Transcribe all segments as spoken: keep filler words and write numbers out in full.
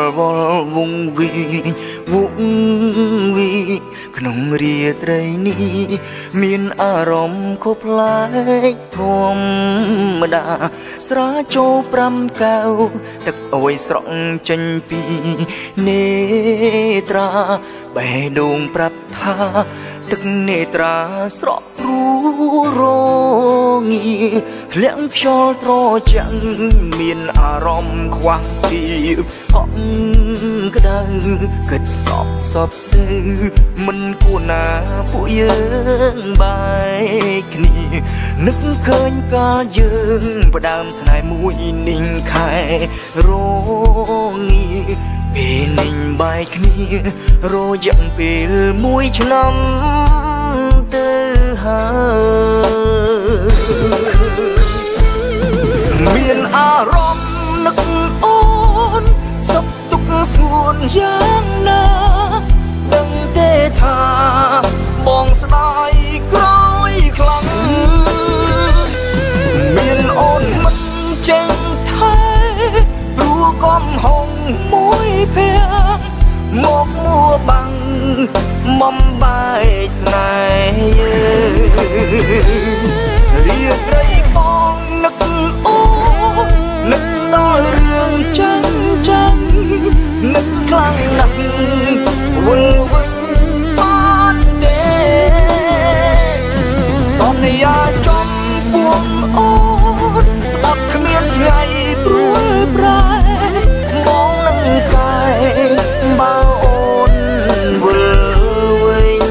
វល់វងវីវងវីក្នុងរាត្រីនេះមានអារម្មណ៍ខុសប្លែកធម្មតាស្រាចូលប្រាំកៅទឹកអុយស្រក់ចេញពីនេត្រាបេះដូងប្រាប់ថាទឹកនេត្រាស្រក់ព្រួរងាធ្លាក់ខ្យល់ត្រជាក់មានអារម្មណ៍ខ្វះភាពអត់ក្តៅគិតសពសពទៅមិនគួរណាពួកយើងបែកគ្នានឹកឃើញកាលយើងផ្ដើមស្នេហ៍មួយនិងខែរងាពេលនិងបែកគ្នារយៈពេលមួយឆ្នាំទៅហើយមានអារម្មណ៍នឹកអូនសពទុកស្ងួនយ៉ាងណាដឹងទេថាបងស្ដាយក្រោយខ្លាំងមានអូនមិនចេញថែព្រោះកំហុងមួយភ័ក្រមកមួបាំងមុំបែកស្នេហ៍រាត្រីបងនឹកអូននឹកដល់រឿងចឹងចឹងនឹកខ្លាំងណាស់វិលវិញបានទេសន្យាចំពួងអូនស្បត់គ្មានថ្ងៃព្រួលប្រែបងនឹងកាយបើអូនវិលវិញ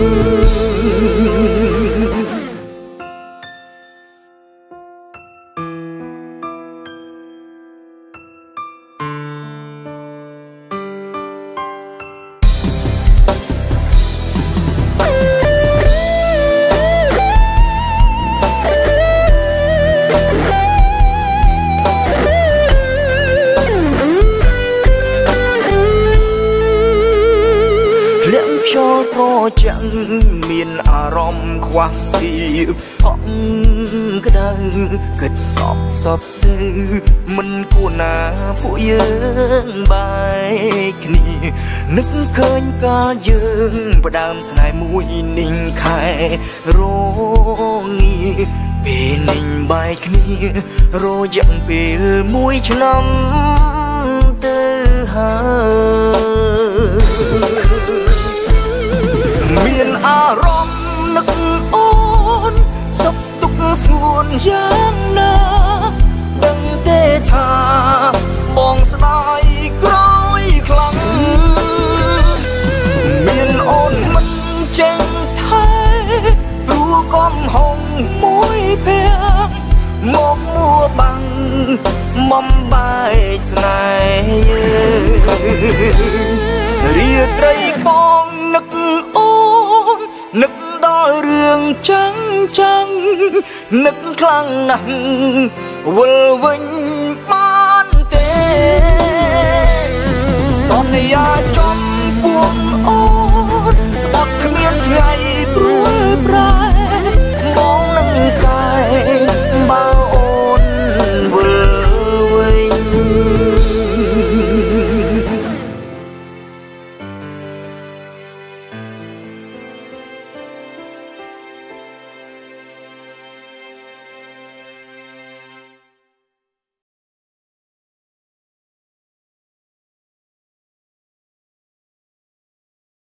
ខ្យល់ត្រជាក់មានអារម្មណ៍ខ្វះភាពអត់ក្តៅគិតសពសពទៅមិនគួរណាពួកយើងបែកគ្នានឹកឃើញកាលយើងផ្ដើមស្នេហ៍មួយនិងខែរងាពេលនិងបែកគ្នារយៈពេលមួយឆ្នាំទៅហើយមានអារម្មណ៍នឹកអូនសពទុកស្ងួនយ៉ាងណាដឹងទេថាបងស្ដាយក្រោយខ្លាំងមានអូនមិនចេញថែព្រោះកំហុងមួយភ័ក្រមកមួបាំងមុំបែកស្នេហ៍រាត្រីបងនឹកអូននឹកដល់រឿងចឹងចឹងនឹកខ្លាំងណាស់វិលវិញបានទេសន្យាចំពួងអូនស្បត់គ្មានថ្ងៃព្រួលប្រែ